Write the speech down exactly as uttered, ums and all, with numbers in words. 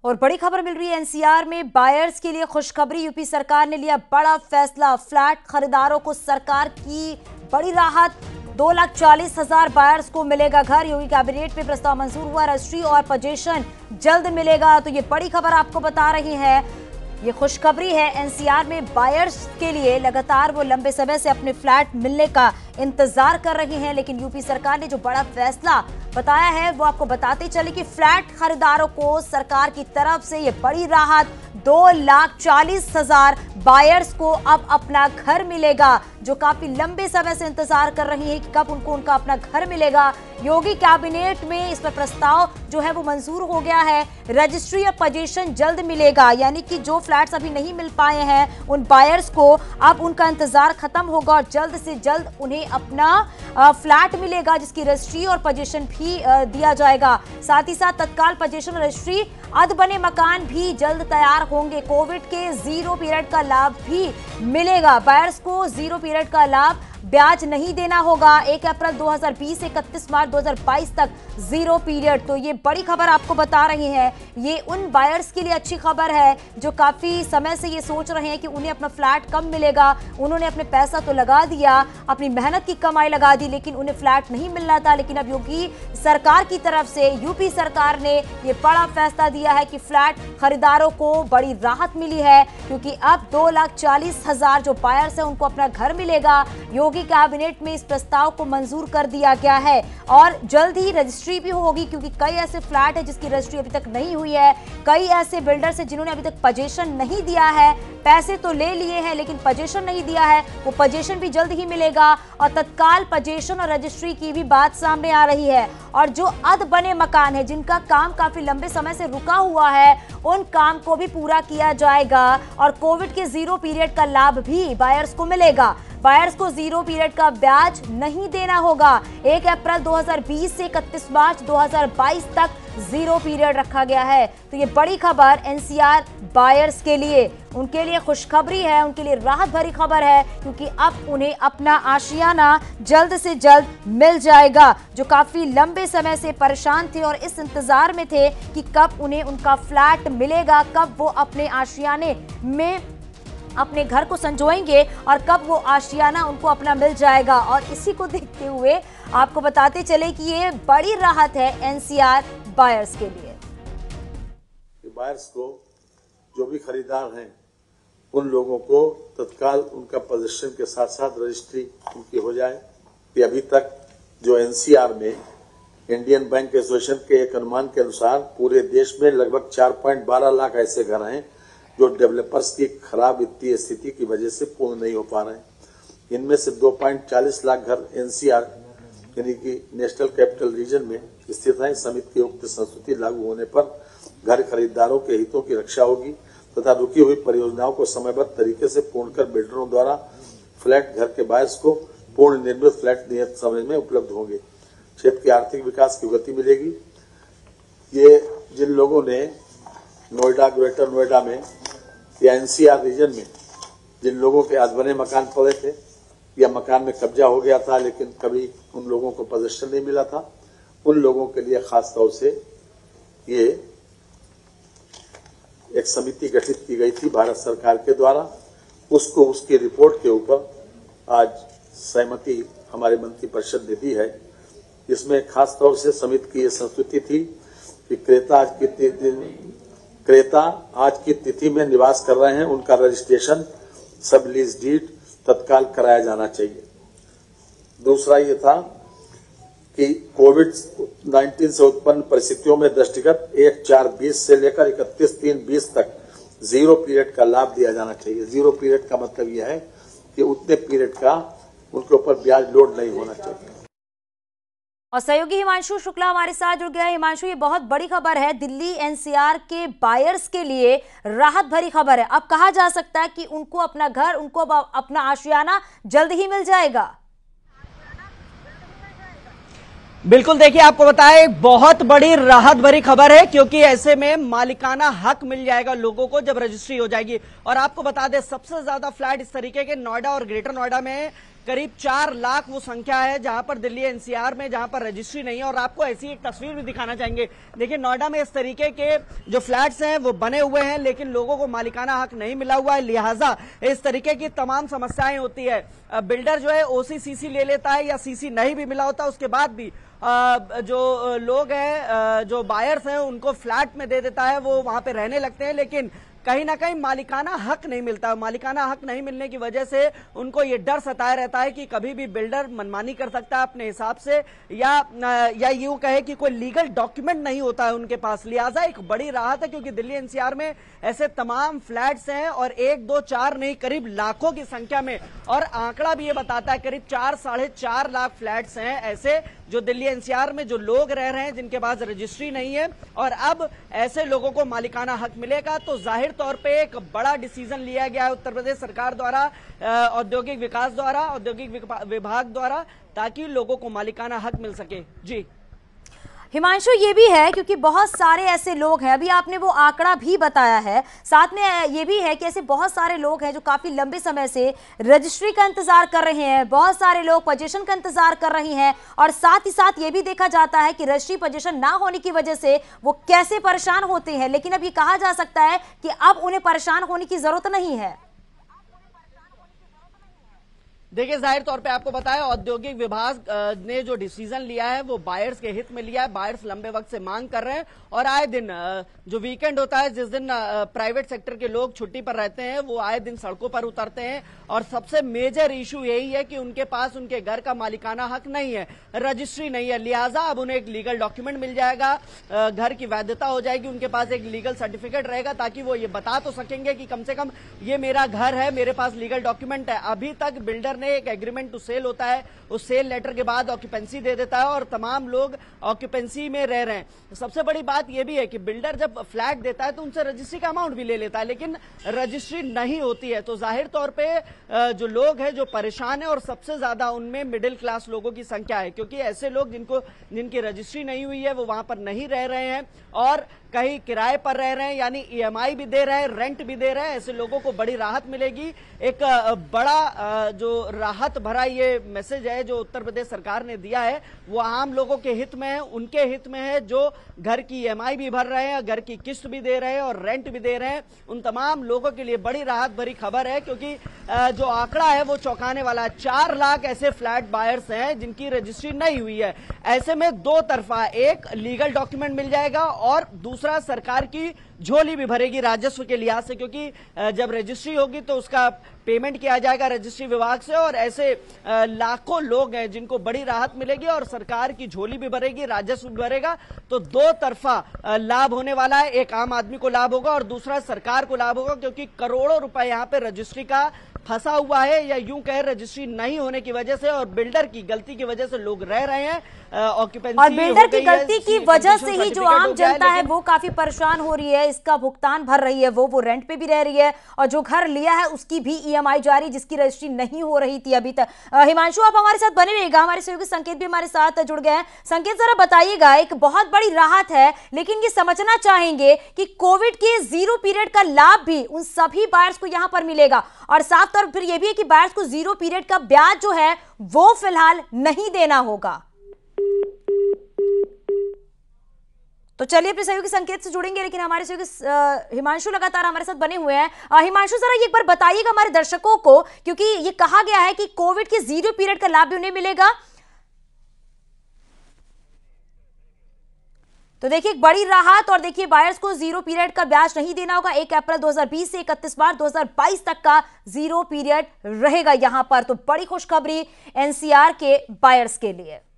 और बड़ी खबर मिल रही है एनसीआर में बायर्स के लिए खुशखबरी। यूपी सरकार ने लिया बड़ा फैसला। फ्लैट खरीदारों को सरकार की बड़ी राहत। दो लाख चालीस हजार बायर्स को मिलेगा घर। योगी कैबिनेट में प्रस्ताव मंजूर हुआ। रजिस्ट्री और पोजीशन जल्द मिलेगा। तो ये बड़ी खबर आपको बता रही है, ये खुशखबरी है। एनसीआर में बायर्स के लिए लगातार वो लंबे समय से अपने फ्लैट मिलने का इंतजार कर रही हैं, लेकिन यूपी सरकार ने जो बड़ा फैसला बताया है वो आपको बताते चले कि फ्लैट खरीदारों को सरकार की तरफ से ये बड़ी राहत। दो लाख चालीस हजार बायर्स को अब अपना घर मिलेगा, जो काफी लंबे समय से इंतजार कर रही है कि कब उनको उनका अपना घर मिलेगा। योगी कैबिनेट में इस पर प्रस्ताव जो है वो मंजूर हो गया है। रजिस्ट्री और पोजीशन जल्द मिलेगा, यानी कि जो फ्लैट्स अभी नहीं मिल पाए हैं उन बायर्स को अब उनका इंतजार खत्म होगा और जल्द से जल्द उन्हें अपना फ्लैट मिलेगा, जिसकी रजिस्ट्री और पोजीशन भी दिया जाएगा। साथ ही साथ तत्काल पोजीशन और रजिस्ट्री अध बने मकान भी जल्द तैयार होंगे। कोविड के जीरो पीरियड का लाभ भी मिलेगा। बायर्स को जीरो पीरियड का लाभ, ब्याज नहीं देना होगा। एक अप्रैल दो हज़ार बीस से इकतीस मार्च दो हज़ार बाईस तक जीरो पीरियड। तो ये बड़ी खबर आपको बता रही है। ये उन बायर्स के लिए अच्छी खबर है जो काफी समय से ये सोच रहे हैं कि उन्हें अपना फ्लैट कब मिलेगा। उन्होंने अपने पैसा तो लगा दिया, अपनी मेहनत की कमाई लगा दी, लेकिन उन्हें फ्लैट नहीं मिलना था। लेकिन अब योगी सरकार की तरफ से, यूपी सरकार ने ये बड़ा फैसला दिया है कि फ्लैट खरीदारों को बड़ी राहत मिली है, क्योंकि अब दो लाख चालीस हजार जो बायर्स है उनको अपना घर मिलेगा। योगी कैबिनेट में इस प्रस्ताव को मंजूर कर दिया गया है और जल्द ही रजिस्ट्री भी होगी, क्योंकि कई ऐसे फ्लैट है जिसकी रजिस्ट्री अभी तक नहीं हुई है। कई ऐसे बिल्डर्स है जिन्होंने अभी तक पोजीशन नहीं दिया है। पैसे तो ले लिए हैं लेकिन पोजीशन नहीं दिया है। वो पोजीशन भी जल्द ही मिलेगा और तत्काल पोजीशन और रजिस्ट्री की भी बात सामने आ रही है। और जो अध बने मकान है, जिनका काम काफी लंबे समय से रुका हुआ है, उन काम को भी पूरा किया जाएगा और कोविड के जीरो पीरियड का लाभ भी बायर्स को मिलेगा। बायर्स को जीरो पीरियड का ब्याज नहीं देना होगा। एक अप्रैल दो हज़ार बीस से इकतीस मार्च दो हज़ार बाईस तक जीरो पीरियड रखा गया है। तो ये बड़ी खबर एनसीआर बायर्स के लिए, उनके लिए खुशखबरी है, उनके लिए राहत भरी खबर है, क्योंकि अब उन्हें अपना आशियाना जल्द से जल्द मिल जाएगा। जो काफी लंबे समय से परेशान थे और इस इंतजार में थे कि कब उन्हें उनका फ्लैट मिलेगा, कब वो अपने आशियाने में अपने घर को संजोएंगे और कब वो आशियाना उनको अपना मिल जाएगा। और इसी को देखते हुए आपको बताते चले कि ये बड़ी राहत है एनसीआर बायर्स के लिए। बायर्स को, जो भी खरीदार हैं, उन लोगों को तत्काल उनका पोजीशन के साथ साथ रजिस्ट्री उनकी हो जाए। कि अभी तक जो एनसीआर में इंडियन बैंक एसोसिएशन के एक अनुमान के अनुसार पूरे देश में लगभग चार पॉइंट बारह लाख ऐसे घर हैं जो डेवलपर्स की खराब वित्तीय स्थिति की वजह से पूर्ण नहीं हो पा रहे हैं। इनमें से दो पॉइंट चालीस लाख घर एनसीआर यानी कि नेशनल कैपिटल रीजन में स्थित हैं। समिति की उक्त संस्तुति लागू होने पर घर खरीदारों के हितों की रक्षा होगी तथा रुकी हुई परियोजनाओं को समयबद्ध तरीके से पूर्ण कर बिल्डरों द्वारा फ्लैट घर के बायर्स को पूर्ण निर्मित फ्लैट नियत समय में उपलब्ध होंगे। क्षेत्र के आर्थिक विकास की गति मिलेगी। ये जिन लोगों ने नोएडा, ग्रेटर नोएडा में या एनसीआर रीजन में जिन लोगों के आज बने मकान पड़े थे या मकान में कब्जा हो गया था लेकिन कभी उन लोगों को पोजीशन नहीं मिला था, उन लोगों के लिए खास तौर से ये एक समिति गठित की गई थी भारत सरकार के द्वारा। उसको उसकी रिपोर्ट के ऊपर आज सहमति हमारे मंत्रिपरिषद ने दी है। इसमें खास तौर से समिति की ये संस्तुति थी कि क्रेता आज की तिथि क्रेता आज की तिथि में निवास कर रहे हैं, उनका रजिस्ट्रेशन सब लीज डीड तत्काल कराया जाना चाहिए। दूसरा ये था कि कोविड उन्नीस से उत्पन्न परिस्थितियों में दृष्टिगत एक चार बीस से लेकर इकतीस तीन बीस तक जीरो पीरियड का लाभ दिया जाना चाहिए। जीरो पीरियड का मतलब यह है कि उतने पीरियड का उनके ऊपर ब्याज लोड नहीं होना चाहिए। और सहयोगी हिमांशु शुक्ला हमारे साथ जुड़ गया है। हिमांशु, ये बहुत बड़ी खबर है, दिल्ली एनसीआर के बायर्स के लिए राहत भरी खबर है। अब कहा जा सकता है कि उनको अपना घर, उनको अपना आशियाना जल्द ही मिल जाएगा। बिल्कुल, देखिए आपको बताएं, बहुत बड़ी राहत भरी खबर है, क्योंकि ऐसे में मालिकाना हक मिल जाएगा लोगों को जब रजिस्ट्री हो जाएगी। और आपको बता दें, सबसे ज्यादा फ्लैट इस तरीके के नोएडा और ग्रेटर नोएडा में करीब चार लाख वो संख्या है जहां पर दिल्ली एनसीआर में जहां पर रजिस्ट्री नहीं है। और आपको ऐसी एक तस्वीर भी दिखाना चाहेंगे। देखिए नोएडा में इस तरीके के जो फ्लैट्स हैं वो बने हुए हैं, लेकिन लोगों को मालिकाना हक नहीं मिला हुआ है, लिहाजा इस तरीके की तमाम समस्याएं होती है। बिल्डर जो है ओसी सीसी ले लेता है या सीसी नहीं भी मिला होता, उसके बाद भी जो लोग हैं, जो बायर्स हैं, उनको फ्लैट में दे देता है, वो वहां पे रहने लगते हैं, लेकिन कहीं ना कहीं मालिकाना हक नहीं मिलता। मालिकाना हक नहीं मिलने की वजह से उनको ये डर सताया रहता है कि कभी भी बिल्डर मनमानी कर सकता है अपने हिसाब से, या या यूं कहे कि कोई लीगल डॉक्यूमेंट नहीं होता है उनके पास। लिहाजा एक बड़ी राहत है, क्योंकि दिल्ली एनसीआर में ऐसे तमाम फ्लैट्स हैं और एक दो चार नहीं, करीब लाखों की संख्या में, और आंकड़ा भी ये बताता है करीब चार साढ़े चार लाख फ्लैट्स हैं ऐसे जो दिल्ली एनसीआर में जो लोग रह रहे हैं जिनके पास रजिस्ट्री नहीं है। और अब ऐसे लोगों को मालिकाना हक मिलेगा, तो जाहिर तौर पे एक बड़ा डिसीजन लिया गया है उत्तर प्रदेश सरकार द्वारा, औद्योगिक विकास द्वारा, औद्योगिक विभाग द्वारा, ताकि लोगों को मालिकाना हक मिल सके। जी हिमांशु, ये भी है क्योंकि बहुत सारे ऐसे लोग हैं, अभी आपने वो आंकड़ा भी बताया है, साथ में ये भी है कि ऐसे बहुत सारे लोग हैं जो काफी लंबे समय से रजिस्ट्री का इंतजार कर रहे हैं, बहुत सारे लोग पोजीशन का इंतजार कर रहे हैं, और साथ ही साथ ये भी देखा जाता है कि रजिस्ट्री पोजीशन ना होने की वजह से वो कैसे परेशान होते हैं। लेकिन अब ये कहा जा सकता है कि अब उन्हें परेशान होने की जरूरत नहीं है। देखिए जाहिर तौर पे आपको बताया, औद्योगिक विभाग ने जो डिसीजन लिया है वो बायर्स के हित में लिया है। बायर्स लंबे वक्त से मांग कर रहे हैं, और आए दिन जो वीकेंड होता है, जिस दिन प्राइवेट सेक्टर के लोग छुट्टी पर रहते हैं, वो आए दिन सड़कों पर उतरते हैं। और सबसे मेजर इशू यही है कि उनके पास उनके घर का मालिकाना हक नहीं है, रजिस्ट्री नहीं है। लिहाजा अब उन्हें एक लीगल डॉक्यूमेंट मिल जाएगा, घर की वैधता हो जाएगी, उनके पास एक लीगल सर्टिफिकेट रहेगा, ताकि वो ये बता तो सकेंगे कि कम से कम ये मेरा घर है, मेरे पास लीगल डॉक्यूमेंट है। अभी तक बिल्डर ने एक एग्रीमेंट टू सेल होता है, उस सेल लेटर के बाद ऑक्यूपेंसी दे देता है, और तमाम लोग ऑक्यूपेंसी में रह रहे हैं। सबसे बड़ी बात यह भी है कि बिल्डर जब फ्लैट देता है तो उनसे रजिस्ट्री का अमाउंट भी ले लेता है, लेकिन रजिस्ट्री नहीं होती है। तो जाहिर तौर पे जो लोग हैं जो परेशान है, और सबसे ज्यादा उनमें मिडिल क्लास लोगों की संख्या है, क्योंकि ऐसे लोग जिनको जिनकी रजिस्ट्री नहीं हुई है वो वहां पर नहीं रह रहे हैं, और कहीं किराए पर रह रहे हैं, यानी ईएमआई भी दे रहे हैं, रेंट भी दे रहे हैं। ऐसे लोगों को बड़ी राहत मिलेगी। एक बड़ा जो राहत भरा ये मैसेज है जो उत्तर प्रदेश सरकार ने दिया है, वो आम लोगों के हित में है, उनके हित में है जो घर की ईएमआई भी भर रहे हैं, घर की किस्त भी दे रहे हैं और रेंट भी दे रहे हैं। उन तमाम लोगों के लिए बड़ी राहत भरी खबर है, क्योंकि जो आंकड़ा है वो चौंकाने वाला है। चार लाख ऐसे फ्लैट बायर्स हैं जिनकी रजिस्ट्री नहीं हुई है। ऐसे में दो तरफा, एक लीगल डॉक्यूमेंट मिल जाएगा और दूसरा सरकार की झोली भी भरेगी राजस्व के लिहाज से, क्योंकि जब रजिस्ट्री होगी तो उसका पेमेंट किया जाएगा रजिस्ट्री विभाग से। और ऐसे लाखों लोग हैं जिनको बड़ी राहत मिलेगी, और सरकार की झोली भी भरेगी, राजस्व भी भरेगा। तो दो तरफा लाभ होने वाला है, एक आम आदमी को लाभ होगा और दूसरा सरकार को लाभ होगा, क्योंकि करोड़ों रुपए यहां पे रजिस्ट्री का फंसा हुआ है, या यूं कहे रजिस्ट्री नहीं होने की वजह से और बिल्डर की गलती की वजह से लोग रह रहे हैं। ऑक्यूपेंसी और बिल्डर की गलती की वजह से ही जो आम जनता है वो काफी परेशान हो रही है, इसका भुगतान भर रही है, वो वो रेंट पे भी रह रही है, और जो घर लिया है उसकी भी ईएमआई जारी, जिसकी रजिस्ट्री नहीं हो रही थी अभी तक। हिमांशु, आप हमारे साथ बने रहिएगा, हमारे सहयोगी संकेत भी हमारे साथ जुड़ गए हैं। संकेत, जरा बताइएगा, एक बहुत बड़ी राहत है, लेकिन ये समझना चाहेंगे कि कोविड के जीरो पीरियड का लाभ भी उन सभी बायर्स को यहां पर मिलेगा, और साफ तौर पर यह भी है कि बायर्स को जीरो पीरियड का ब्याज जो है वो फिलहाल नहीं देना होगा। तो चलिए अपने सहयोगी संकेत से जुड़ेंगे, लेकिन हमारे सहयोगी हिमांशु लगातार हमारे साथ बने हुए हैं। हिमांशु, जरा एक बार बताइएगा हमारे दर्शकों को, क्योंकि ये कहा गया है कि कोविड के जीरो पीरियड का लाभ भी उन्हें मिलेगा। तो देखिए एक बड़ी राहत, और देखिए बायर्स को जीरो पीरियड का ब्याज नहीं देना होगा। एक अप्रैल दो हज़ार बीस से इकतीस मार्च दो हज़ार बाईस तक का जीरो पीरियड रहेगा यहां पर। तो बड़ी खुशखबरी एनसीआर के बायर्स के लिए।